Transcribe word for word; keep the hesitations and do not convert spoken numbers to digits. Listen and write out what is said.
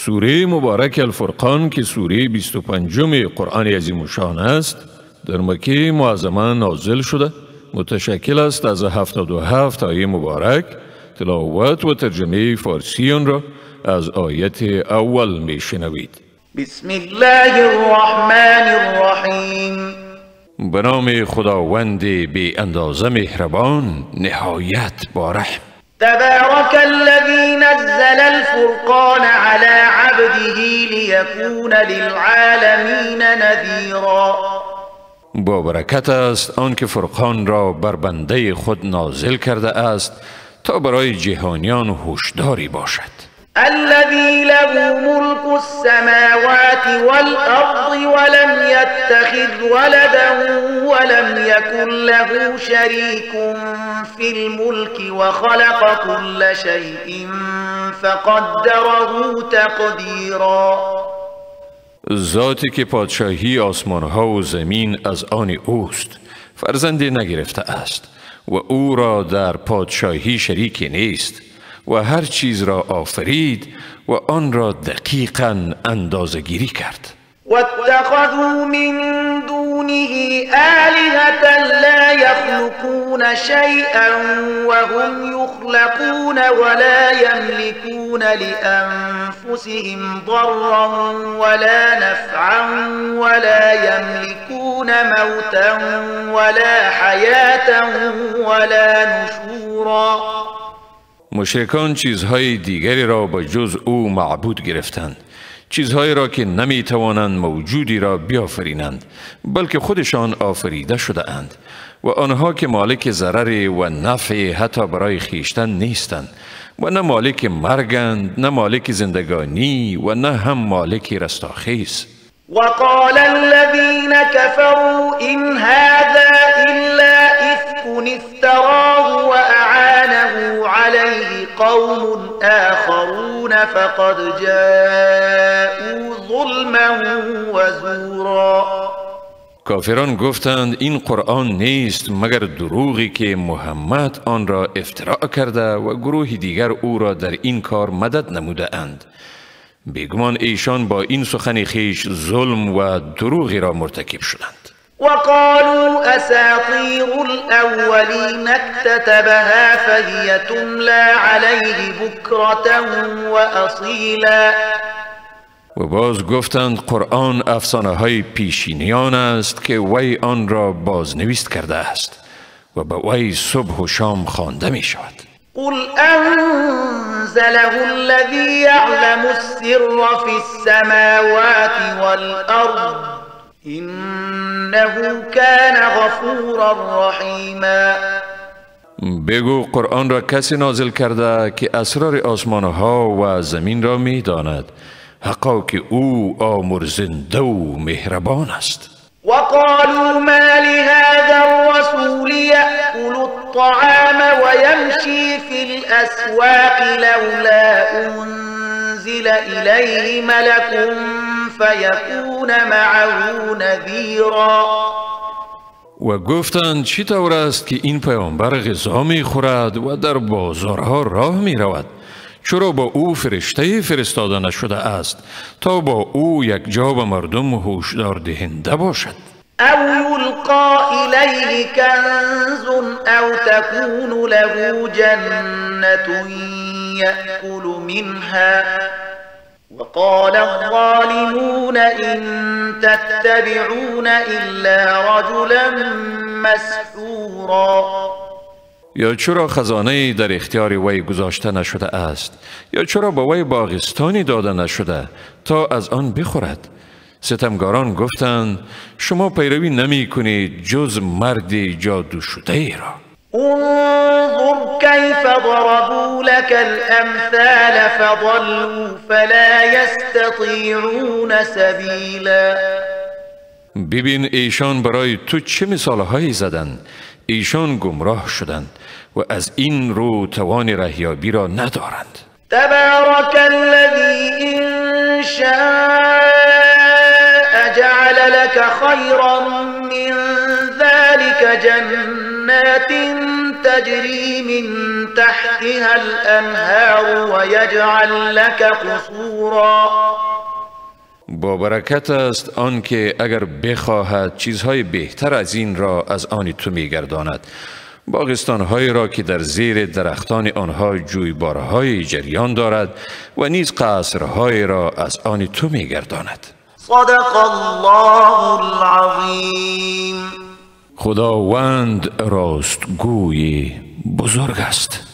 سوره مبارک الفرقان که سوره بیست و پنجم قرآن عظیم الشان است در مکه معظمه نازل شده، متشکل است از هفتاد و هفت آیه مبارک. تلاوت و ترجمه فارسی آن را از آیت اول می شنوید. بسم الله الرحمن الرحیم. به نام خداوند بی اندازه مهربان نهایت با رحم. تبارك الذي نزل الفرقان على عبده ليكون للعالمين نذيرا. با برکت است آنکه فرقان را بر بنده خود نازل کرده است تا برای جهانیان هشداری باشد. الذي له ملك السماوات والأرض ولم يتخذ ولدا ولم يكن له شريك في الملك وخلق كل شيء فقدره تقديرا. ذاتی که پادشاهی آسمان ها و زمین از آن اوست، فرزندی نگرفته است و او را در پادشاهی شریک نیست و هر چیز را آفرید و آن را دقیقاً اندازه‌گیری کرد. واتخذوا من دونه آلهة لا يخلقون شيئا وهم يخلقون ولا يملكون لأنفسهم ضرا ولا نفعا ولا يملكون موتا ولا حياة ولا نشورا. مشرکان چیزهای دیگری را به جز او معبود گرفتند، چیزهایی را که نمی توانند موجودی را بیافرینند بلکه خودشان آفریده شده اند و آنها که مالک ضرر و نفع حتی برای خیشتن نیستند و نه مالک مرگند نه مالک زندگانی و نه هم مالک رستاخیز. وقال الذين كفروا إن هذا إلا إفك افتراه وأعانه عليه قوم آخرون فقد جاءوا ظلما وزورا. کافران گفتند این قرآن نیست مگر دروغی که محمد آن را افتراء کرده و گروه دیگر او را در این کار مدد نموده اند. بیگمان ایشان با این سخن خیش ظلم و دروغی را مرتکب شدند. وقالوا اساطير الاولين اكتتبها فهي تملى عليه بكرة واصيلا. و باز گفتند قرآن افسانه های پیشینیان است که وی آن را بازنویس کرده است و به وی صبح و شام خوانده می شود. قل أنزله الذي يعلم السر في السماوات والأرض إنه كان غفورا رحيما. بگو قرآن را کسی نازل کرده که اسرار آسمان ها و زمین را می داند، حقا که او آمرزنده و مهربان است. وقالوا ما لهذا الرسول يأكل الطعام ويمشي في الأسواق لولا أنزل إليه ملك فيكون معه نذيرا. و گفتند چی طور است که این پیامبر غذا می خورد و در بازارها راه می رود؟ چرا با او فرشته فرستاده نشده است تا با او یک جا به مردم هشدار دهنده باشد؟ او یلقا الیه کنز او تکون له جنة یأکل منها وقال الظالمون إن تتبعون إلا رجلا مسحورا. یا چرا خزانه در اختیار وی گذاشته نشده است؟ یا چرا به وی باغستانی داده نشده تا از آن بخورد؟ ستمگاران گفتند شما پیروی نمی کنید جز مرد جادو شده ای را. انظر كيف ضربوا لك الأمثال فضلوا فلا يستطيعون سبيلا. ببین ایشان برای تو چه مثالهایی زدند، ایشان گمراه شدند و از این رو توان رهیابی را ندارند. تبارك الذي إن شاء جعل لك خيرا من ذلك جنات تجري من تحتها الأنهار ويجعل لك قصورا. با برکت است آنکه اگر بخواهد چیزهای بهتر از این را از آن تو میگرداند، باغستان‌هایی را که در زیر درختان آنها جویبارهای جریان دارد و نیز قصرهایی را از آن تو میگرداند. صدق الله العظیم. خداوند راستگوی بزرگ است.